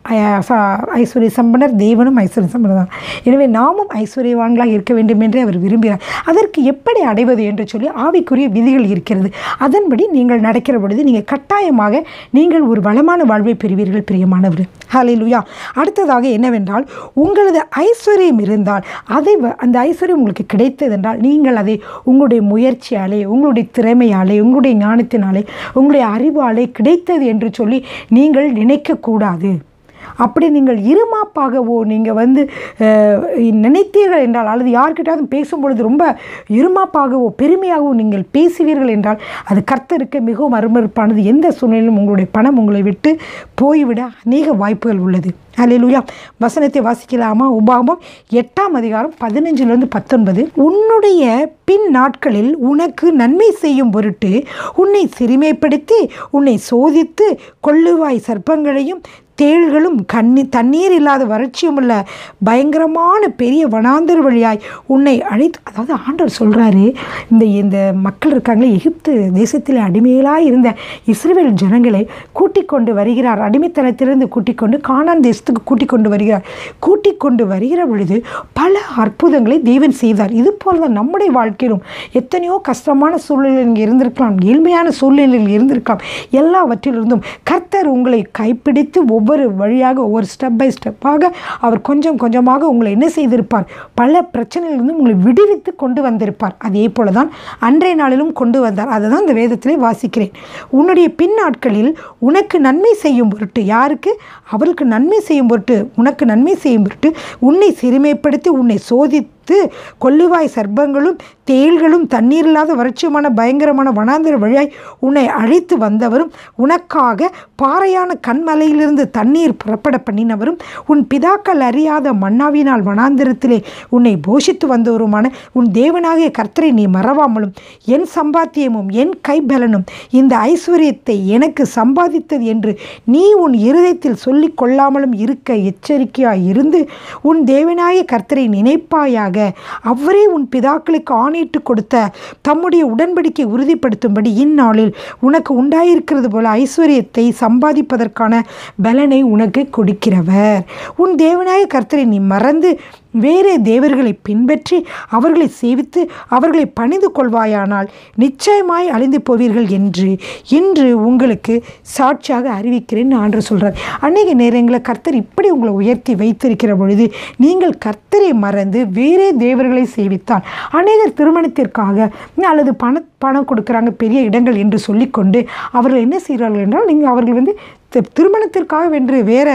ஐஸ்வர்ய சம்பனர், தேவனும் ஐஸ்வர்ய சம்பனர் தான். எனவே நாமும் ஐஸ்வர்யவான்களாக இருக்க வேண்டும் என்றே அவர் விரும்பினார். அதற்கு எப்படி அடைவது என்று சொல்லி ஆவிக்குரிய விதிகள் இருக்கிறது. அதன்படி நீங்கள் நடக்கிற பொழுது நீங்கள் கட்டாயமாக நீங்கள் ஒரு வளமான வாழ்வை பெறுவீர்கள் பிரியமானவர். ஹல்லேலூயா. அடுத்ததாக என்னவென்றால், உங்களது ஐஸ்வர்யம் இருந்தால் அதை அந்த ஐஸ்வர்யம் உங்களுக்கு கிடைத்தது என்றால் நீங்கள் அதை உங்களுடைய முயற்சியாலே, உங்களுடைய திறமையாலே, உங்களுடைய ஞானத்தினாலே, உங்களுடைய அறிவாலே கிடைத்தது என்று சொல்லி நீங்கள் நினைக்கக்கூடாது. அப்படி நீங்கள் இருமாப்பாகவோ நீங்கள் வந்து நினைத்தீர்கள் என்றால், அல்லது யார்கிட்டாவது பேசும்பொழுது ரொம்ப இருமாப்பாகவோ பெருமையாகவோ நீங்கள் பேசுவீர்கள் என்றால் அது கர்த்தருக்கு மிகவும் அருமருப்பானது. எந்த சூழ்நிலையிலும் உங்களுடைய பணம் உங்களை விட்டு போய்விட அநேக வாய்ப்புகள் உள்ளது. ஹல்லேலூயா. வசனத்தை வாசிக்கலாமா? உபாகமம் எட்டாம் அதிகாரம் பதினஞ்சிலிருந்து பத்தொன்பது. உன்னுடைய பின் நாட்களில் உனக்கு நன்மை செய்யும் பொருட்டு உன்னை சிறுமைப்படுத்தி உன்னை சோதித்து கொள்ளுவாய் சர்ப்பங்களையும் தேள்களும் கண்ணி தண்ணீர் இல்லாத வறட்சியும் உள்ள பயங்கரமான பெரிய வனாந்தர் வழியாய் உன்னை அழைத்து. அதாவது ஆண்டவர் சொல்கிறாரு, இந்த இந்த மக்கள் இருக்காங்களே, எகிப்து தேசத்தில் அடிமைகளாக இருந்த இஸ்ரவேல் ஜனங்களை கூட்டிக் கொண்டு வருகிறார். அடிமைத்தனத்திலிருந்து கூட்டிக் கொண்டு கானான் தேசத்துக்கு கூட்டிக் கொண்டு வருகிறார். கூட்டிக் கொண்டு வருகிற பொழுது பல அற்புதங்களை தேவன் செய்தார். இது போல தான் நம்முடைய வாழ்க்கையிலும் எத்தனையோ கஷ்டமான சூழ்நிலையில் இருந்திருக்கலாம், ஏழ்மையான சூழ்நிலையில் இருந்திருக்கலாம். எல்லாவற்றிலிருந்தும் கர்த்தர் உங்களை கைப்பிடித்து ஒவ்வொரு ஒவ்வொரு வழியாக ஒவ்வொரு ஸ்டெப் பை ஸ்டெப்பாக அவர் கொஞ்சம் கொஞ்சமாக உங்களை என்ன செய்திருப்பார், பல பிரச்சனையிலிருந்து உங்களை விடுவித்து கொண்டு வந்திருப்பார். அதே போல தான் அன்றைய நாளிலும் கொண்டு வந்தார். அதை தான் இந்த வேதத்திலே வாசிக்கிறேன். உன்னுடைய பின் நாட்களில் உனக்கு நன்மை செய்யும் பொருட்டு, யாருக்கு? அவருக்கு நன்மை செய்யும் பொருட்டு, உனக்கு நன்மை செய்யும் பொருட்டு உன்னை சிறுமைப்படுத்தி உன்னை சோதித்து கொள்ளுவாய் சர்ப்பங்களும் தேள்களும் தண்ணீர் இல்லாத வறட்சியுமான பயங்கரமான வனாந்தர வழியாய் உன்னை அழைத்து வந்தவரும் உனக்காக பாறையான கண்மலையிலிருந்து தண்ணீர் புறப்பட பண்ணினவரும் உன் பிதாக்கள் அறியாத மன்னாவினால் வனாந்திரத்திலே உன்னை போஷித்து வந்தவருமான உன் தேவனாகிய கர்த்தரை நீ மறவாமலும் என் சம்பாத்தியமும் என் கைபலனும் இந்த ஐஸ்வர்யத்தை எனக்கு சம்பாதித்தது என்று நீ உன் இருதயத்தில் சொல்லிக் கொள்ளாமலும் இருக்க எச்சரிக்கையாய் இருந்து உன் தேவனாகிய கர்த்தரை நினைப்பாயாக. அவரே உன் பிதாக்களுக்கு ஆணையிட்டு கொடுத்த தம்முடைய உடன்படிக்கை உறுதிப்படுத்தும்படி இந்நாளில் உனக்கு உண்டாயிருக்கிறது போல ஐஸ்வர்யத்தை சம்பாதிப்பதற்கான பலனை உனக்கு கொடுக்கிறவர். உன் தேவனாகிய கர்த்தரை நீ மறந்து வேறே தேவர்களை பின்பற்றி அவர்களை சேவித்து அவர்களை பணிந்து கொள்வாயானால் நிச்சயமாய் அழிந்து போவீர்கள் என்று இன்று உங்களுக்கு சாட்சியாக அறிவிக்கிறேன்னு ஆண்டு சொல்கிறார். அநேக நேரங்களில் கர்த்தர் இப்படி உங்களை உயர்த்தி வைத்திருக்கிற பொழுது நீங்கள் கர்த்தரை மறந்து வேறே தேவர்களை சேவித்தால், அநேகர் திருமணத்திற்காக அல்லது பண பணம் கொடுக்குறாங்க பெரிய இடங்கள் என்று சொல்லிக்கொண்டு அவர்கள் என்ன செய்கிறார்கள் என்றால், நீங்கள் அவர்கள் வந்து திருமணத்திற்காக வென்று வேறு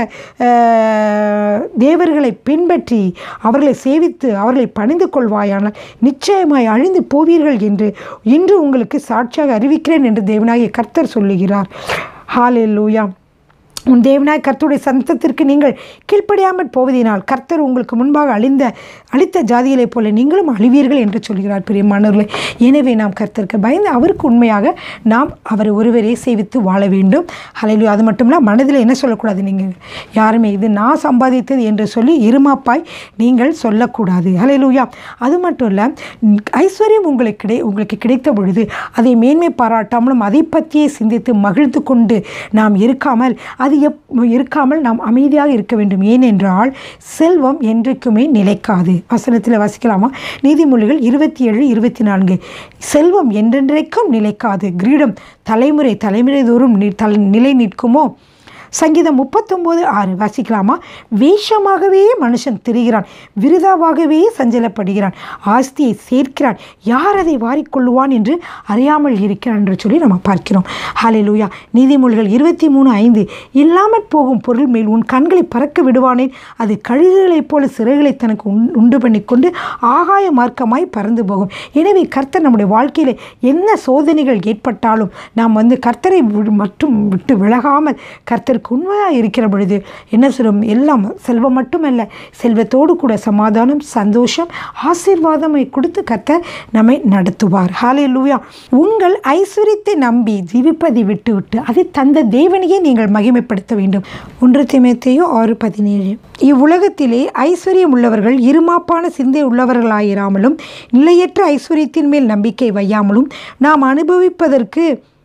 தேவர்களை பின்பற்றி அவர்களை சேவித்து அவர்களை பணிந்து கொள்வாயானால் நிச்சயமாய் அழிந்து போவீர்கள் என்று இன்று உங்களுக்கு சாட்சியாக அறிவிக்கிறேன் என்று தேவனாகிய கர்த்தர் சொல்லுகிறார். ஹல்லேலூயா. உன் தேவனாய் கர்த்தருடைய சத்தத்திற்கு நீங்கள் கீழ்ப்படியாமல் போவதினால் கர்த்தர் உங்களுக்கு முன்பாக அழிந்த அழித்த ஜாதிகளைப் போல நீங்களும் அழிவீர்கள் என்று சொல்கிறார் பிரியமானவர்களே. எனவே நாம் கர்த்தருக்கு பயந்து அவருக்கு உண்மையாக நாம் அவர் ஒருவரே சேவித்து வாழ வேண்டும். ஹல்லேலூயா. அது மட்டும் இல்லை, மனதில் என்ன சொல்லக்கூடாது, நீங்கள் யாருமே இது நான் சம்பாதித்தது என்று சொல்லி இருமாப்பாய் நீங்கள் சொல்லக்கூடாது. ஹல்லேலூயா. அது மட்டும் இல்லை, ஐஸ்வர்யம் உங்களுக்கு கிடை உங்களுக்கு கிடைத்த பொழுது அதை மேன்மை பாராட்டாமலும் அதை பற்றியே சிந்தித்து மகிழ்ந்து கொண்டு நாம் இருக்காமல் அது எப் இருக்காமல் நாம் அமைதியாக இருக்க வேண்டும். ஏனென்றால் செல்வம் என்றைக்குமே நிலைக்காது. வசனத்தில் வாசிக்கலாமா? நீதிமொழிகள் இருபத்தி ஏழு இருபத்தி நான்கு. செல்வம் என்றென்றைக்கும் நிலைக்காது, கிரீடம் தலைமுறை தலைமுறை தோறும் நிலை நிற்குமோ? சங்கீதம் முப்பத்தொம்போது ஆறு வாசிக்கலாமா? வேஷமாகவே மனுஷன் திரிகிறான், விருதாவாகவே சஞ்சலப்படுகிறான், ஆஸ்தியை சேர்க்கிறான், யார் அதை வாரிக்கொள்ளுவான் என்று அறியாமல் இருக்கிறான் என்று சொல்லி நம்ம பார்க்கிறோம். ஹல்லேலூயா. நீதிமொழிகள் இருபத்தி மூணு ஐந்து. இல்லாமல் போகும் பொருள் மேல் உன் கண்களை பறக்க விடுவானேன், அது கழுகுகளைப் போல சிறைகளை தனக்கு உண்டு பண்ணி கொண்டு ஆகாய மார்க்கமாய் பறந்து போகும். எனவே கர்த்தர் நம்முடைய வாழ்க்கையில் என்ன சோதனைகள் ஏற்பட்டாலும் நாம் வந்து கர்த்தரை மட்டும் விட்டு விலகாமல் கர்த்தருக்கு உங்களுக்கு உண்மையாக இருக்கிற பொழுது என்ன சொல்லும், எல்லாம் செல்வம் மட்டுமல்ல, செல்வத்தோடு கூட சமாதானம், சந்தோஷம், ஆசீர்வாதமை கொடுத்து கர்த்தர் நம்மை நடத்துவார். ஹல்லேலூயா. உங்கள் ஐஸ்வர்யத்தை நம்பி ஜீவிப்பதை விட்டுவிட்டு அதை தந்த தேவனையே நீங்கள் மகிமைப்படுத்த வேண்டும். ஒன்று தீமோத்தேயு ஆறு பதினேழு. இவ்வுலகத்திலே ஐஸ்வர்யம் உள்ளவர்கள் இருமாப்பான சிந்தை உள்ளவர்களாயிராமலும் நிலையற்ற ஐஸ்வர்யத்தின் மேல் நம்பிக்கை வையாமலும் நாம் அனுபவிப்பதற்கு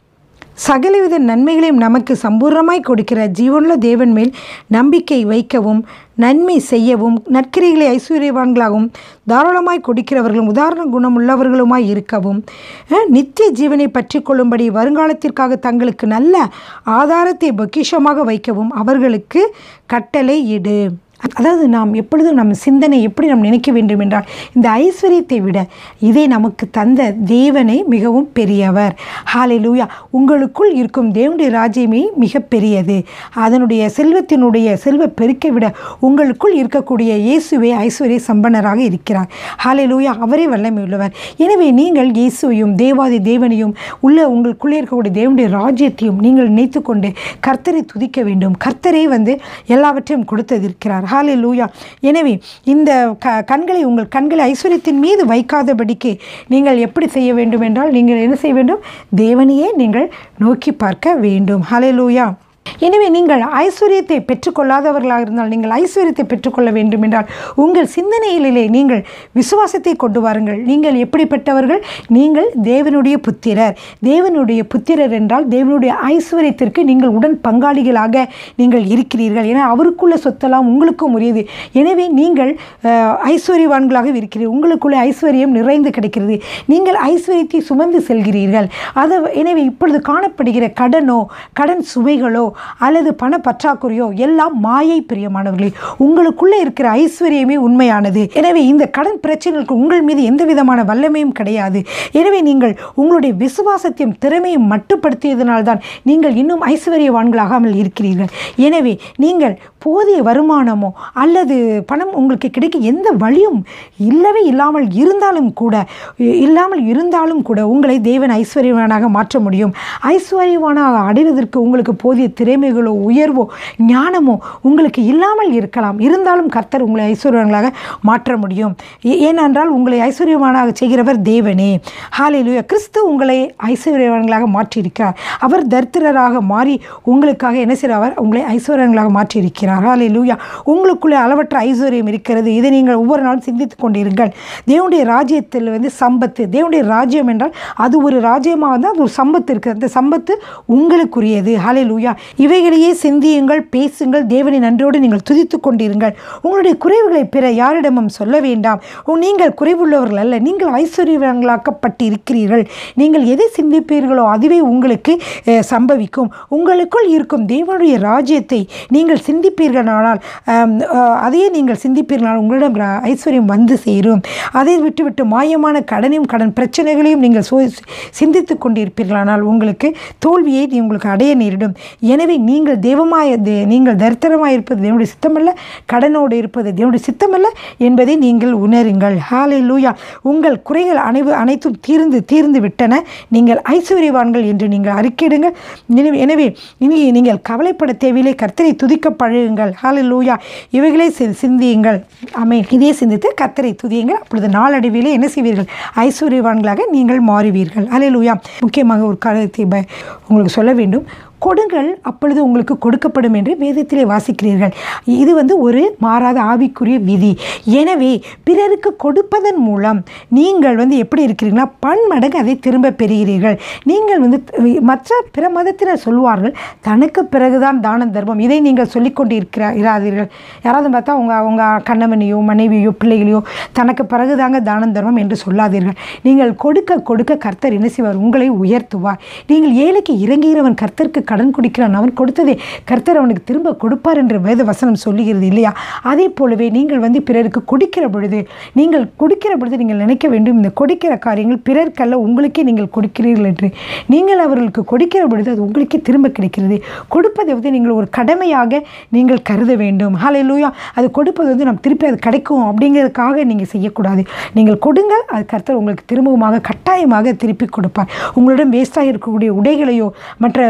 சகலவித நன்மைகளையும் நமக்கு சம்பூர்ணமாய் கொடுக்கிற ஜீவனுள்ள தேவன் மேல் நம்பிக்கை வைக்கவும், நன்மை செய்யவும், நற்கிரைகளை ஐஸ்வர்யவான்களாகவும் தாராளமாய் கொடுக்கிறவர்களும் உதாரண குணம் உள்ளவர்களுமாய் இருக்கவும், நித்திய ஜீவனை பற்றி கொள்ளும்படி வருங்காலத்திற்காக தங்களுக்கு நல்ல ஆதாரத்தை பொக்கிஷமாக வைக்கவும் அவர்களுக்கு கட்டளை இடு. அதாவது நாம் எப்பொழுதும் நம்ம சிந்தனை எப்படி நாம் நினைக்க வேண்டும் என்றால், இந்த ஐஸ்வர்யத்தை விட இதை நமக்கு தந்த தேவனை மிகவும் பெரியவர். ஹல்லேலூயா. உங்களுக்குள் இருக்கும் தேவனுடைய ராஜ்யமே மிக பெரியது. அதனுடைய செல்வத்தினுடைய செல்வ பெருக்கை விட உங்களுக்குள் இருக்கக்கூடிய இயேசுவே ஐஸ்வர்ய சம்பன்னராக இருக்கிறார். ஹல்லேலூயா. அவரே வல்லமை உள்ளவர். எனவே நீங்கள் இயேசுவையும் தேவாதி தேவனையும் உள்ள உங்களுக்குள்ளே இருக்கக்கூடிய தேவனுடைய ராஜ்யத்தையும் நீங்கள் நினைத்து கொண்டு கர்த்தரை துதிக்க வேண்டும். கர்த்தரே வந்து எல்லாவற்றையும் கொடுத்ததிருக்கிறார். ஹல்லேலூயா. எனவே இந்த க கண்களை உங்கள் கண்களை ஐஸ்வர்யத்தின் மீது வைக்காதபடிக்கு நீங்கள் எப்படி செய்ய வேண்டும் என்றால், நீங்கள் என்ன செய்ய வேண்டும், தேவனையே நீங்கள் நோக்கி பார்க்க வேண்டும். ஹல்லேலூயா. எனவே நீங்கள் ஐஸ்வர்யத்தை பெற்றுக்கொள்ளாதவர்களாக இருந்தால் நீங்கள் ஐஸ்வர்யத்தை பெற்றுக்கொள்ள வேண்டும் என்றால் உங்கள் சிந்தனையிலே நீங்கள் விசுவாசத்தை கொண்டு வாருங்கள். நீங்கள் எப்படிப்பட்டவர்கள்? நீங்கள் தேவனுடைய புத்திரர். தேவனுடைய புத்திரர் என்றால் தேவனுடைய ஐஸ்வர்யத்திற்கு நீங்கள் உடன் பங்காளிகளாக நீங்கள் இருக்கிறீர்கள். ஏன்னா அவருக்குள்ள சொத்தெல்லாம் உங்களுக்கும் உரியது. எனவே நீங்கள் ஐஸ்வர்யவான்களாக இருக்கிறீர்கள். உங்களுக்குள்ளே ஐஸ்வர்யம் நிறைந்து கிடைக்கிறது. நீங்கள் ஐஸ்வர்யத்தை சுமந்து செல்கிறீர்கள். அதை எனவே இப்பொழுது காணப்படுகிற கடனோ கடன் சுமைகளோ அல்லது பண பற்றாக்குறையோ எல்லாம் மாயை. பிரியமானவர்களே, உங்களுக்குள்ளே இருக்கிற ஐஸ்வர்யமே உண்மையானது. எனவே இந்த கடன் பிரச்சனைகளுக்கு உங்கள் மீது எந்த விதமான வல்லமையும் கிடையாது. எனவே நீங்கள் உங்களுடைய விசுவாசத்தையும் திறமையும் மட்டுப்படுத்தியதனால்தான் நீங்கள் இன்னும் ஐஸ்வர்யவான்களாகாமல் இருக்கிறீர்கள். எனவே நீங்கள் போதிய வருமானமோ அல்லது பணம் உங்களுக்கு கிடைக்க எந்த வழியும் இல்லவே இல்லாமல் இருந்தாலும் கூட இல்லாமல் இருந்தாலும் கூட உங்களை தேவன் ஐஸ்வர்யவானாக மாற்ற முடியும். ஐஸ்வர்யவானாக அடைவதற்கு உங்களுக்கு போதிய திறமைகளோ உயர்வோ ஞானமோ உங்களுக்கு இல்லாமல் இருக்கலாம். இருந்தாலும் கர்த்தர் உங்களை ஐஸ்வர்யவான்களாக மாற்ற முடியும். ஏனென்றால் உங்களை ஐஸ்வர்யவானாக செய்கிறவர் தேவனே. ஹல்லேலூயா. கிறிஸ்து உங்களை ஐஸ்வர்யவான்களாக மாற்றியிருக்கிறார். அவர் தரித்திரராக மாறி உங்களுக்காக என்ன செய்கிறார்? உங்களை ஐஸ்வர்யவான்களாக மாற்றியிருக்கிறார். ஹல்லேலூயா. உங்களுக்குள்ளே அளவற்ற ஐஸ்வர்யம் இருக்கிறது. இதை நீங்கள் ஒவ்வொரு நாளும் சிந்தித்துக் கொண்டிருங்கள். தேவனுடைய ராஜ்யத்தில் வந்து சம்பத்து, தேவனுடைய ராஜ்யம் என்றால் அது ஒரு ராஜ்யமாக இருந்தால் அது ஒரு சம்பத்து இருக்குது. அந்த சம்பத்து உங்களுக்குரியது. ஹல்லேலூயா. இவைகளையே சிந்தியுங்கள், பேசுங்கள், தேவனை நன்றியோடு நீங்கள் துதித்து கொண்டிருங்கள். உங்களுடைய குறைவுகளை பிற யாரிடமும் சொல்ல வேண்டாம். நீங்கள் குறைவுள்ளவர்கள் அல்ல, நீங்கள் ஐஸ்வர்யவான்களாக்கப்பட்டு இருக்கிறீர்கள். நீங்கள் எதை சிந்திப்பீர்களோ அதுவே உங்களுக்கு சம்பவிக்கும். உங்களுக்குள் இருக்கும் தேவனுடைய ராஜ்யத்தை நீங்கள் சிந்திப்பீர்களானால் அதையே நீங்கள் சிந்திப்பீர்களானால் உங்களிடம் ஐஸ்வர்யம் வந்து சேரும். அதை விட்டுவிட்டு மாயமான கடனையும் கடன் பிரச்சனைகளையும் நீங்கள் சிந்தித்து கொண்டிருப்பீர்களானால் உங்களுக்கு தோல்வியை உங்களுக்கு அடைய நேரிடும். எனவே நீங்கள் தெய்வமாய நீங்கள் தரித்திரமாக இருப்பது தேவனுடைய சித்தமல்ல, கடனோடு இருப்பது தேவனுடைய சித்தமல்ல என்பதை நீங்கள் உணருங்கள். ஹல்லேலூயா. உங்கள் குறைகள் அனைவு அனைத்தும் தீர்ந்து தீர்ந்து விட்டன. நீங்கள் ஐஸ்வர்யவான்கள் என்று நீங்கள் அறிக்கையிடுங்கள். எனவே இனி நீங்கள் கவலைப்பட தேவையில்லை. கர்த்தரை துதிக்க பழகுங்கள். ஹல்லேலூயா. இவைகளே சிந்தியுங்கள். ஆமென். இதே சிந்தித்து கர்த்தரை துதியுங்கள். அப்பொழுது நாளடைவிலே என்ன செய்வீர்கள்? ஐஸ்வர்யவான்களாக நீங்கள் மாறுவீர்கள். ஹல்லேலூயா. முக்கியமாக ஒரு காரியத்தை உங்களுக்கு சொல்ல வேண்டும். கொடுங்கள், அப்பொழுது உங்களுக்கு கொடுக்கப்படும் என்று வேதத்திலே வாசிக்கிறீர்கள். இது வந்து ஒரு மாறாத ஆவிக்குரிய விதி. எனவே பிறருக்கு கொடுப்பதன் மூலம் நீங்கள் வந்து எப்படி இருக்கிறீங்களா, பன்மடங்கு அதை திரும்ப பெறுகிறீர்கள். நீங்கள் வந்து மற்ற பிற மதத்தினர் சொல்வார்கள் தனக்கு பிறகுதான் தானம் தர்மம். இதை நீங்கள் சொல்லிக்கொண்டு இருக்கிற இராதீர்கள். யாராவது பார்த்தா உங்கள் அவங்க கணவனையோ மனைவியோ பிள்ளைகளையோ தனக்கு பிறகுதாங்க தானம் தர்மம் என்று சொல்லாதீர்கள். நீங்கள் கொடுக்க கொடுக்க கர்த்தர் என்ன செய்வார்? உங்களை உயர்த்துவார். நீங்கள் ஏழைக்கு இறங்குகிறவன் கர்த்தருக்கு கடன் கொடுக்கிறான், அவன் கொடுத்ததே கர்த்தர் அவனுக்கு திரும்ப கொடுப்பார் என்று வேத வசனம் சொல்லுகிறது இல்லையா? அதே போலவே நீங்கள் வந்து பிறருக்கு கொடுக்கிற பொழுது நீங்கள் கொடுக்கிற பொழுது நீங்கள் நினைக்க வேண்டும், இந்த கொடுக்கிற காரியங்கள் பிறர்க்கல்ல உங்களுக்கே நீங்கள் கொடுக்கிறீர்கள் என்று. நீங்கள் அவர்களுக்கு கொடுக்கிற பொழுது அது உங்களுக்கே திரும்ப கிடைக்கிறது. கொடுப்பதை வந்து நீங்கள் ஒரு கடமையாக நீங்கள் கருத வேண்டும். ஹல்லேலூயா. அது கொடுப்பது வந்து நம்ம திருப்பி அது கிடைக்கும் அப்படிங்கிறதுக்காக நீங்கள் செய்யக்கூடாது. நீங்கள் கொடுங்கள், அது கர்த்தர் உங்களுக்கு திரும்பவுமாக கட்டாயமாக திருப்பி கொடுப்பார். உங்களிடம் வேஸ்டாக இருக்கக்கூடிய உடைகளையோ மற்ற வேஸ்டாக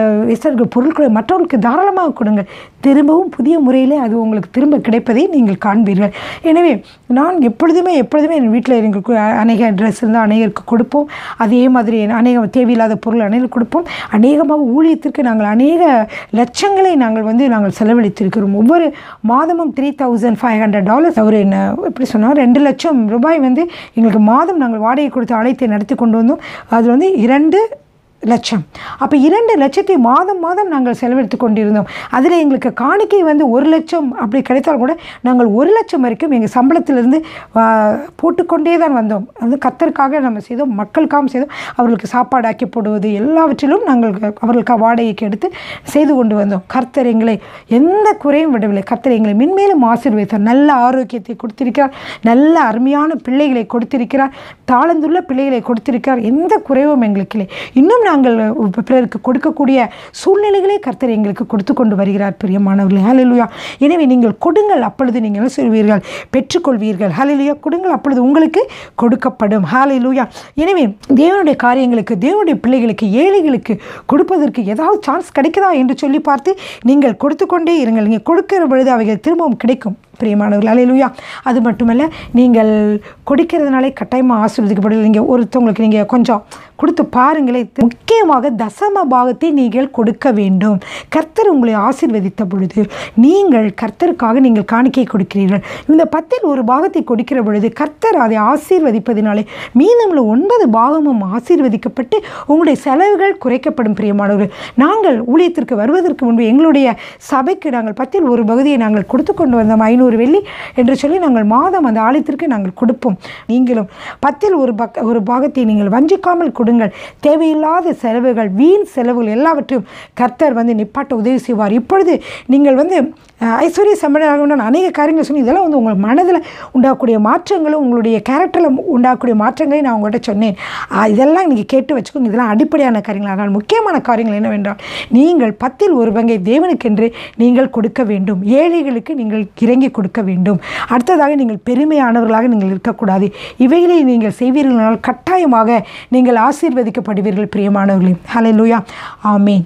மற்றவர்கள் பொருட்களை மற்றவர்களுக்கு தாராளமாக கொடுங்கள். திரும்பவும் புதிய முறையிலே அது உங்களுக்கு திரும்ப கிடைப்பதை நீங்கள் காண்பீர்கள். எனவே நான் எப்பொழுதுமே எப்பொழுதுமே என் வீட்டில் எங்களுக்கு அநேக ட்ரெஸ் இருந்தால் அநேகருக்கு கொடுப்போம். அதே மாதிரி அநேக தேவையில்லாத பொருள் அநேகம் கொடுப்போம். அநேகமாக ஊழியத்திற்கு நாங்கள் அநேக லட்சங்களை நாங்கள் வந்து நாங்கள் செலவழித்திருக்கிறோம். ஒவ்வொரு மாதமும் three thousand five hundred dollars அவர் என்ன எப்படி சொன்னால் ரெண்டு லட்சம் ரூபாய் வந்து எங்களுக்கு மாதம் நாங்கள் வாடகை கொடுத்து ஆலயத்தை நடத்தி கொண்டு வந்தோம். அது வந்து இரண்டு லட்சம். அப்போ இரண்டு லட்சத்தை மாதம் மாதம் நாங்கள் செலவழித்து கொண்டிருந்தோம். அதில் எங்களுக்கு காணிக்கை வந்து ஒரு லட்சம் அப்படி கிடைத்தால் கூட நாங்கள் ஒரு லட்சம் வரைக்கும் எங்கள் சம்பளத்திலிருந்து போட்டுக்கொண்டே தான் வந்தோம். அது கர்த்தருக்காக நம்ம செய்தோம், மக்களுக்காக செய்தோம். அவர்களுக்கு சாப்பாடு ஆக்கி போடுவது எல்லாவற்றிலும் நாங்கள் அவர்களுக்கு வாடகைக்கு எடுத்து செய்து கொண்டு வந்தோம். கர்த்தர் எங்களை எந்த குறையும் விடவில்லை. கர்த்தர் எங்களை மென்மேலும் ஆசீர்வதித்தார். நல்ல ஆரோக்கியத்தை கொடுத்திருக்கிறார், நல்ல அருமையான பிள்ளைகளை கொடுத்திருக்கிறார், தாளந்துள்ள பிள்ளைகளை கொடுத்திருக்கிறார். எந்த குறைவும் எங்களுக்கு இல்லை. இன்னும் நாங்கள் பிறருக்கு கொடுக்கக்கூடிய சூழ்நிலைகளே கர்த்தர் எங்களுக்கு கொடுத்து கொண்டு வருகிறார். பிரியமானவர்களே, ஹல்லேலூயா. எனவே நீங்கள் கொடுங்கள், அப்பொழுது நீங்கள் என்ன சொல்வீர்கள்? பெற்றுக்கொள்வீர்கள். ஹல்லேலூயா. கொடுங்கள், அப்பொழுது உங்களுக்கு கொடுக்கப்படும். ஹல்லேலூயா. எனவே தேவனுடைய காரியங்களுக்கு, தேவனுடைய பிள்ளைகளுக்கு, ஏழைகளுக்கு கொடுப்பதற்கு ஏதாவது சான்ஸ் கிடைக்குதா என்று சொல்லி பார்த்து நீங்கள் கொடுத்து கொண்டே இருங்கள். நீங்கள் கொடுக்கிற பொழுது அவைகள் திரும்பவும் கிடைக்கும். பிரியமானவர்கள், ஹல்லேலூயா. அது மட்டுமல்ல, நீங்கள் கொடுக்கிறதுனாலே கட்டாயமாக ஆசீர்வதிக்கப்படவில்லை. நீங்கள் ஒருத்தவங்களுக்கு நீங்கள் கொஞ்சம் கொடுத்து பாருங்களேன். முக்கியமாக தசம பாகத்தை நீங்கள் கொடுக்க வேண்டும். கர்த்தர் உங்களை ஆசீர்வதித்த பொழுது நீங்கள் கர்த்தருக்காக நீங்கள் காணிக்கை கொடுக்கிறீர்கள். இந்த பத்தில் ஒரு பாகத்தை கொடுக்கிற பொழுது கர்த்தர் அதை ஆசீர்வதிப்பதினாலே மீதமுள்ள ஒன்பது பாகமும் ஆசீர்வதிக்கப்பட்டு உங்களுடைய செலவுகள் குறைக்கப்படும். பிரியமானவர்கள், நாங்கள் ஊழியத்திற்கு வருவதற்கு முன்பு எங்களுடைய சபைக்கு நாங்கள் பத்தில் ஒரு பகுதியை நாங்கள் கொடுத்து கொண்டு வந்தோம். ஐநூறு வெள்ளி என்று சொல்லி நாங்கள் மாதம் அந்த ஆலயத்திற்கு நாங்கள் கொடுப்போம். நீங்களும் பத்தில் ஒரு பக்க ஒரு பாகத்தை நீங்கள் வஞ்சிக்காமல் கொடுங்கள். தேவையில்லாத செலவுகள், வீண் செலவுகள் எல்லாவற்றையும் கர்த்தர் வந்து நிப்பாட்ட உதவி செய்வார். இப்பொழுது நீங்கள் வந்து ஐஸ்வர்ய சம்பளம் அநேக காரியங்கள் சொன்னி, இதெல்லாம் வந்து உங்கள் மனதில் உண்டாகக்கூடிய மாற்றங்களும் உங்களுடைய கேரக்டரில் உண்டாகக்கூடிய மாற்றங்களையும் நான் உங்கள்கிட்ட சொன்னேன். இதெல்லாம் நீங்கள் கேட்டு வச்சுக்கோங்க. இதெல்லாம் அடிப்படையான காரியங்கள். ஆனால் முக்கியமான காரியங்கள் என்னவென்றால், நீங்கள் பத்தில் ஒரு பங்கை தேவனுக்கென்று நீங்கள் கொடுக்க வேண்டும். ஏழைகளுக்கு நீங்கள் இறங்கி கொடுக்க வேண்டும். அடுத்ததாக நீங்கள் பெருமையானவர்களாக நீங்கள் இருக்கக்கூடாது. இவைகளை நீங்கள் செய்வீர்களால் கட்டாயமாக நீங்கள் ஆசீர்வதிக்கப்படுவீர்கள். பிரியமானவர்களே, ஹல்லேலூயா. ஆமென்.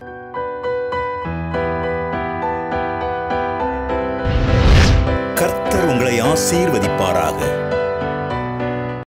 கர்த்தர் உங்களை ஆசீர்வதிப்பாராக.